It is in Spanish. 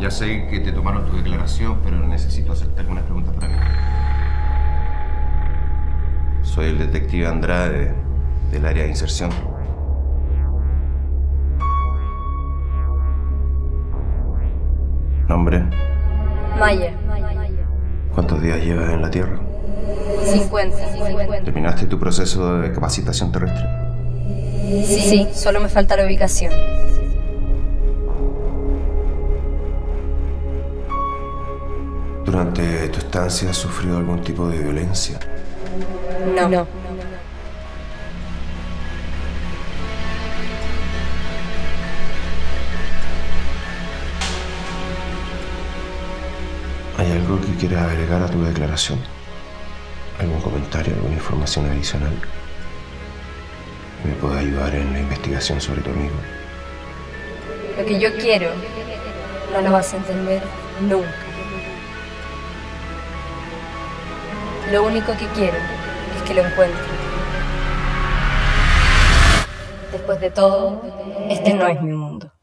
Ya sé que te tomaron tu declaración, pero necesito hacerte algunas preguntas para mí. Soy el detective Andrade del área de inserción. ¿Nombre? Maya. ¿Cuántos días llevas en la Tierra? 50. ¿Terminaste tu proceso de capacitación terrestre? Sí, solo me falta la ubicación. ¿Durante tu estancia has sufrido algún tipo de violencia? No. ¿Hay algo que quieras agregar a tu declaración? ¿Algún comentario, alguna información adicional que me pueda ayudar en la investigación sobre tu amigo? Lo que yo quiero no lo vas a entender nunca. Lo único que quiero es que lo encuentre. Después de todo, este no es mi mundo.